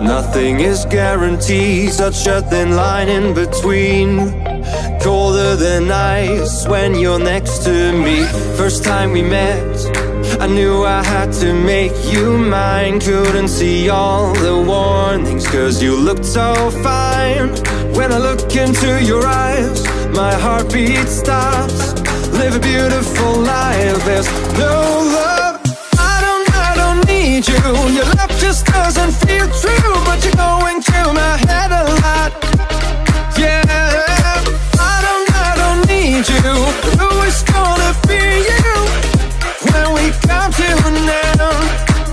Nothing is guaranteed, such a thin line in between. Colder than ice when you're next to me. First time we met, I knew I had to make you mine. Couldn't see all the warnings, cause you looked so fine. When I look into your eyes, my heartbeat stops. Live a beautiful life, there's no love. I don't need you. Your love just doesn't feel true, but you're going to my head a lot. Yeah, I don't need you. Who is gonna be you when we come to an end?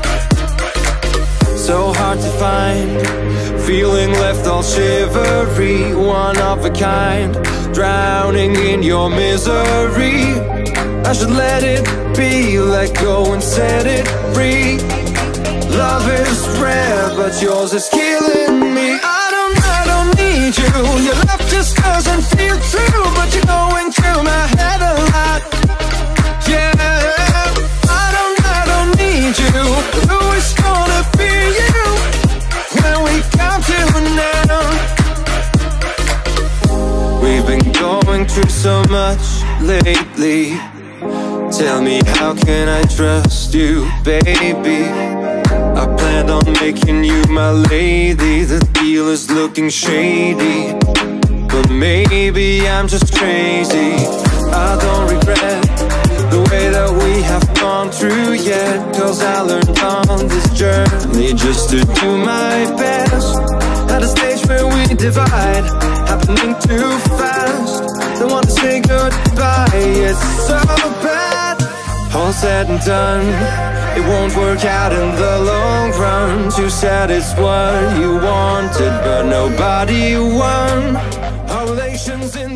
So hard to find, feeling left all shivery. One of a kind, drowning in your misery. I should let it be, let go and set it free. Love is rare, but yours is killing me. I don't need you. Your love just doesn't feel true, but you're going to my head a lot. Yeah, I don't need you. Who is gonna be you when we come to an end? We've been going through so much lately. Tell me, how can I trust you, baby? I planned on making you my lady. The deal is looking shady, but maybe I'm just crazy. I don't regret the way that we have gone through yet, cause I learned on this journey just to do my best. At a stage where we divide, happening too fast. Don't want to say goodbye, it's so bad. All said and done, it won't work out in the long run. Too sad it's what you wanted, but nobody won. Our relations in